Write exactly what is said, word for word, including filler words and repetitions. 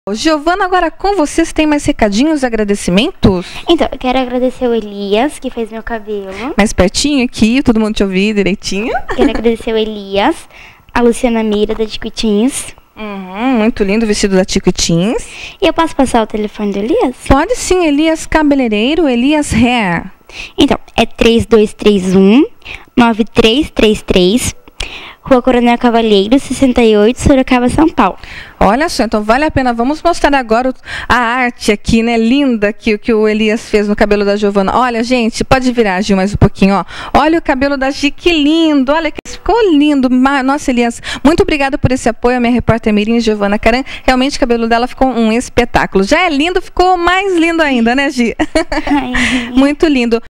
Giovana, agora com vocês, tem mais recadinhos, agradecimentos? Então, eu quero agradecer o Elias, que fez meu cabelo. Mais pertinho aqui, todo mundo te ouvir direitinho. Quero agradecer o Elias, a Luciana Mira, da Tiquitins. Uhum, muito lindo o vestido da Tiquitins. E eu posso passar o telefone do Elias? Pode sim, Elias Cabeleireiro, Elias Hair. Então, é três dois três um, nove três três três, Rua Coronel Cavalheiro, sessenta e oito, Sorocaba, São Paulo. Olha só, então vale a pena. Vamos mostrar agora a arte aqui, né? Linda que, que o Elias fez no cabelo da Giovana. Olha, gente, pode virar, Gil, mais um pouquinho, ó. Olha o cabelo da Gi, que lindo. Olha, que ficou lindo. Nossa, Elias, muito obrigada por esse apoio. A minha repórter Mirim, Giovana Caran. Realmente o cabelo dela ficou um espetáculo. Já é lindo, ficou mais lindo ainda, né, Gi? Muito lindo.